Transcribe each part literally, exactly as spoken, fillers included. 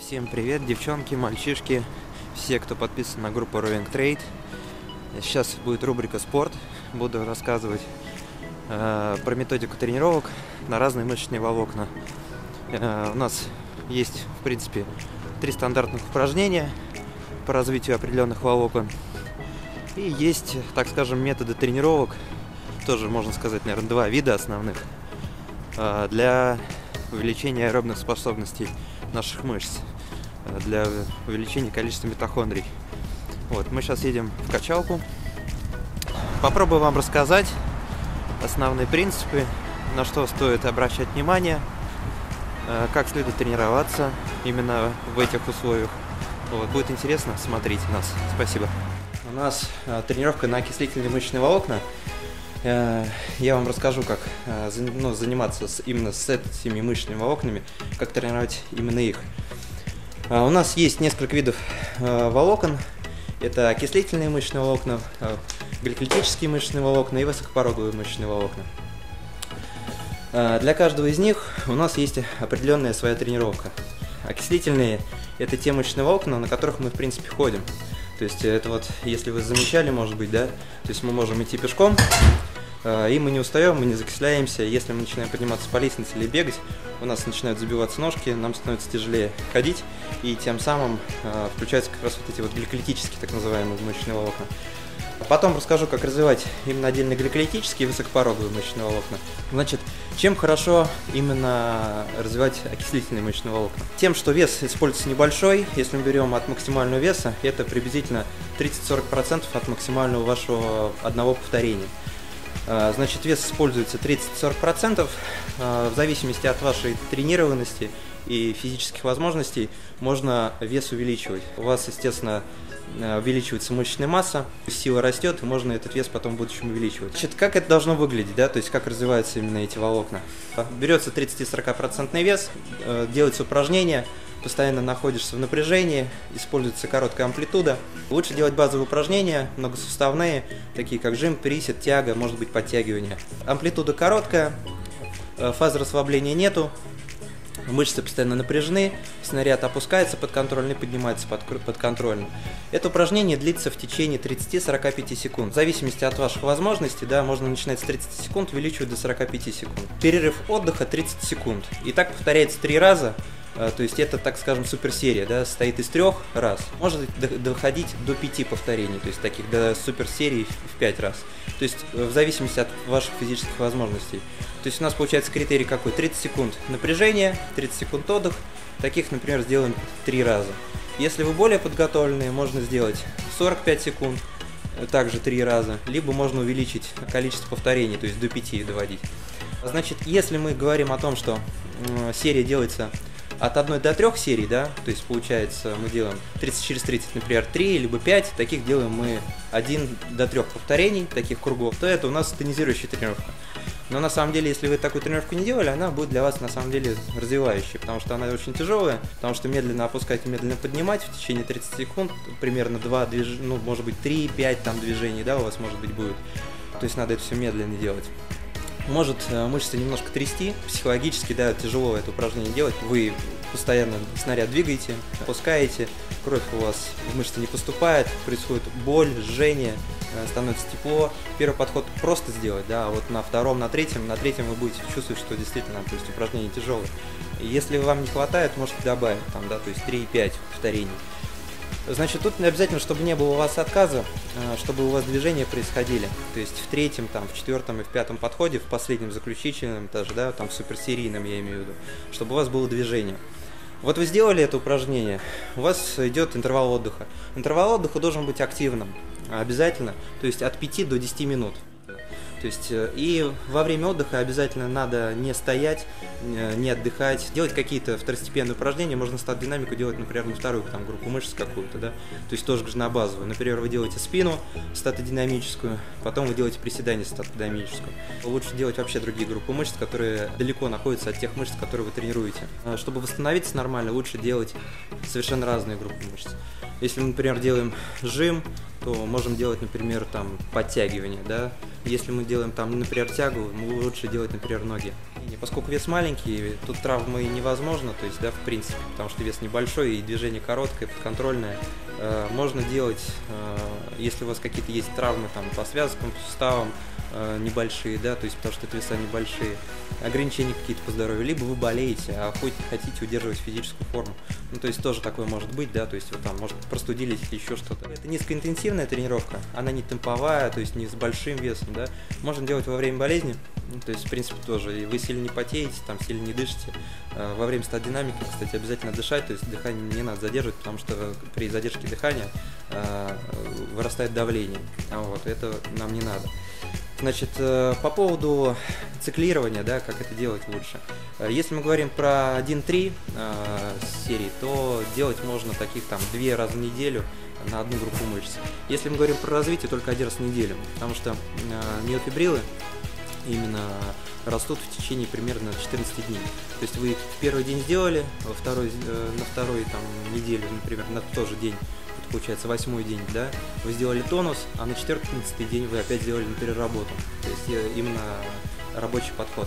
Всем привет, девчонки, мальчишки, все, кто подписан на группу Rowing Trade. Сейчас будет рубрика «Спорт». Буду рассказывать э, про методику тренировок на разные мышечные волокна. Э, у нас есть, в принципе, три стандартных упражнения по развитию определенных волокон. И есть, так скажем, методы тренировок, тоже можно сказать, наверное, два вида основных, э, для увеличения аэробных способностей наших мышц, для увеличения количества митохондрий. Вот, мы сейчас едем в качалку. Попробую вам рассказать основные принципы, на что стоит обращать внимание, как следует тренироваться именно в этих условиях. Вот, будет интересно, смотрите нас. Спасибо. У нас тренировка на окислительные мышечные волокна. Я вам расскажу, как ну, заниматься с, именно с этими мышечными волокнами, как тренировать именно их. У нас есть несколько видов волокон. Это окислительные мышечные волокна, гликолитические мышечные волокна и высокопороговые мышечные волокна. Для каждого из них у нас есть определенная своя тренировка. Окислительные – это те мышечные волокна, на которых мы в принципе ходим. То есть это вот, если вы замечали, может быть, да, то есть мы можем идти пешком, и мы не устаем, мы не закисляемся. Если мы начинаем подниматься по лестнице или бегать, у нас начинают забиваться ножки, нам становится тяжелее ходить, и тем самым э, включаются как раз вот эти вот гликолитические, так называемые, мышечные волокна. Потом расскажу, как развивать именно отдельно гликолитические и высокопороговые мышечные волокна. Значит, чем хорошо именно развивать окислительные мышечные волокна? Тем, что вес используется небольшой. Если мы берем от максимального веса, это приблизительно тридцать-сорок процентов от максимального вашего одного повторения. Значит, вес используется тридцать-сорок процентов. В зависимости от вашей тренированности и физических возможностей можно вес увеличивать. У вас, естественно, увеличивается мышечная масса, сила растет, и можно этот вес потом в будущем увеличивать. Значит, как это должно выглядеть, да, то есть как развиваются именно эти волокна? Берется тридцать-сорок процентов вес, делается упражнение, постоянно находишься в напряжении, используется короткая амплитуда. Лучше делать базовые упражнения, многосуставные, такие как жим, присед, тяга, может быть подтягивание. Амплитуда короткая, фазы расслабления нету, мышцы постоянно напряжены, снаряд опускается подконтрольно, поднимается подконтрольно. Это упражнение длится в течение тридцати-сорока пяти секунд. В зависимости от ваших возможностей, да, можно начинать с тридцати секунд, увеличивать до сорока пяти секунд. Перерыв отдыха тридцать секунд. И так повторяется три раза. То есть это, так скажем, суперсерия, да, состоит из трех раз. Может доходить до пяти повторений, то есть таких до суперсерий в пять раз. То есть в зависимости от ваших физических возможностей. То есть у нас получается критерий какой? тридцать секунд напряжения, тридцать секунд отдых. Таких, например, сделаем три раза. Если вы более подготовленные, можно сделать сорок пять секунд, также три раза. Либо можно увеличить количество повторений, то есть до пяти доводить. Значит, если мы говорим о том, что серия делается от одной до трех серий, да, то есть получается мы делаем тридцать через тридцать, например, три либо пять, таких делаем мы один до трех повторений, таких кругов, то это у нас тонизирующая тренировка. Но на самом деле, если вы такую тренировку не делали, она будет для вас на самом деле развивающей, потому что она очень тяжелая, потому что медленно опускать и медленно поднимать в течение тридцати секунд, примерно два движения, ну может быть три-пять там движений, да, у вас может быть будет, то есть надо это все медленно делать. Может мышцы немножко трясти, психологически, да, тяжело это упражнение делать. Вы постоянно снаряд двигаете, опускаете, кровь у вас в мышцы не поступает, происходит боль, жжение, становится тепло. Первый подход просто сделать, да, а вот на втором, на третьем, на третьем вы будете чувствовать, что действительно, то есть упражнение тяжелое. И если вам не хватает, можете добавить там, да, то есть три-пять повторений. Значит, тут не обязательно, чтобы не было у вас отказа, чтобы у вас движения происходили. То есть в третьем, там, в четвертом и в пятом подходе, в последнем заключительном даже, да, там в суперсерийном я имею в виду, чтобы у вас было движение. Вот вы сделали это упражнение, у вас идет интервал отдыха. Интервал отдыха должен быть активным, обязательно, то есть от пяти до десяти минут. То есть и во время отдыха обязательно надо не стоять, не отдыхать, делать какие-то второстепенные упражнения. Можно стат-динамику делать, например, на вторую там, группу мышц какую-то, да, то есть тоже на базовую. Например, вы делаете спину статодинамическую, потом вы делаете приседание статодинамическую. Лучше делать вообще другие группы мышц, которые далеко находятся от тех мышц, которые вы тренируете. Чтобы восстановиться нормально, лучше делать совершенно разные группы мышц. Если мы, например, делаем жим, то можем делать, например, там подтягивание, да. Если мы делаем там, например, тягу, лучше делать, например, ноги. И поскольку вес маленький, тут травмы невозможно, то есть, да, в принципе, потому что вес небольшой и движение короткое, подконтрольное. Э, можно делать, э, если у вас какие-то есть травмы там по связкам, по суставам, э, небольшие, да, то есть потому что это веса небольшие, ограничения какие-то по здоровью, либо вы болеете, а хоть хотите удерживать физическую форму. Ну, то есть тоже такое может быть, да, то есть вы там, может, простудились или еще что-то. Это низкоинтенсивная тренировка, она не темповая, то есть не с большим весом, да. Можно делать во время болезни, ну, то есть, в принципе, тоже, и вы сильно не потеете, там, сильно не дышите. Э, во время стат-динамики, кстати, обязательно дышать, то есть дыхание не надо задерживать, потому что при задержке дыхания э, вырастает давление, а вот, это нам не надо. Значит, по поводу циклирования, да, как это делать лучше. Если мы говорим про один-три э, серии, то делать можно таких там два раза в неделю на одну группу мышц. Если мы говорим про развитие, только один раз в неделю, потому что э, миофибрилы именно растут в течение примерно четырнадцати дней. То есть вы первый день сделали, во второй, э, на второй там, неделю, например, на тот же день, получается восьмой день, да, вы сделали тонус, а на четырнадцатый день вы опять сделали на переработку. То есть именно рабочий подход.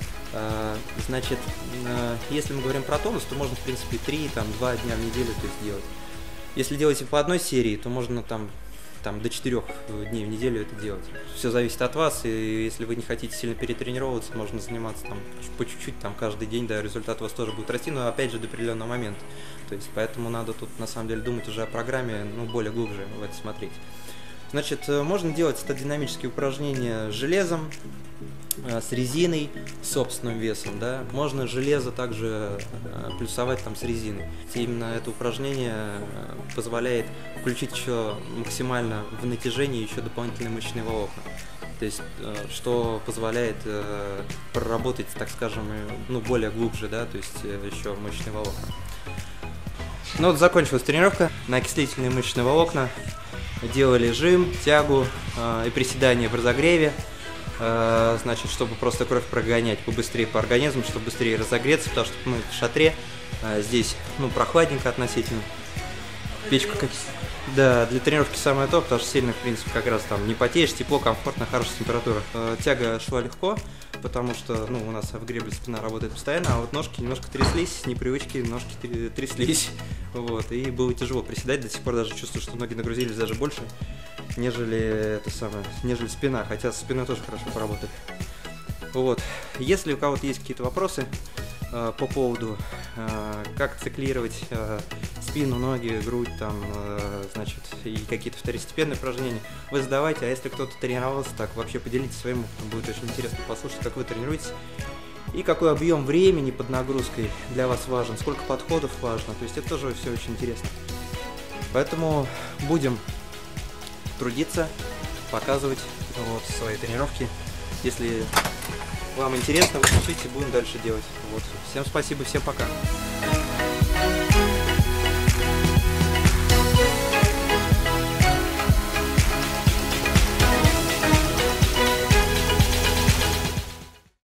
Значит, если мы говорим про тонус, то можно, в принципе, три-два дня в неделю то есть, делать. Если делаете по одной серии, то можно там, там до четырёх дней в неделю это делать. Все зависит от вас, и если вы не хотите сильно перетренироваться, можно заниматься там по чуть-чуть, там каждый день, да, результат у вас тоже будет расти, но опять же до определенного момента. То есть, поэтому надо тут на самом деле думать уже о программе, ну, более глубже в это смотреть. Значит, можно делать стат-динамические упражнения с железом, с резиной, с собственным весом, да. Можно железо также плюсовать там с резиной. И именно это упражнение позволяет включить еще максимально в натяжение еще дополнительные мышечные волокна. То есть, что позволяет проработать, так скажем, ну, более глубже, да, то есть еще мышечные волокна. Ну вот закончилась тренировка на окислительные мышечные волокна. Делали жим, тягу э, и приседания в разогреве, э, значит, чтобы просто кровь прогонять побыстрее по организму, чтобы быстрее разогреться, потому что мы в шатре, э, здесь, ну, прохладненько относительно. Печка как... Да, для тренировки самое то, потому что сильно, в принципе, как раз там не потеешь, тепло, комфортно, хорошая температура. Э, тяга шла легко, потому что, ну, у нас в гребле спина работает постоянно, а вот ножки немножко тряслись, с непривычки ножки тряслись, вот, и было тяжело приседать, до сих пор даже чувствую, что ноги нагрузились даже больше, нежели это самое, нежели спина, хотя со спиной тоже хорошо поработали. Вот, если у кого-то есть какие-то вопросы э, по поводу, э, как циклировать э, спину, ноги, грудь, там, э, значит, и какие-то второстепенные упражнения, вы задавайте, а если кто-то тренировался, так, вообще поделитесь своим опытом, будет очень интересно послушать, как вы тренируетесь, и какой объем времени под нагрузкой для вас важен, сколько подходов важно, то есть это тоже все очень интересно. Поэтому будем трудиться, показывать вот, свои тренировки. Если вам интересно, вы пишите, будем дальше делать. Вот. Всем спасибо, всем пока.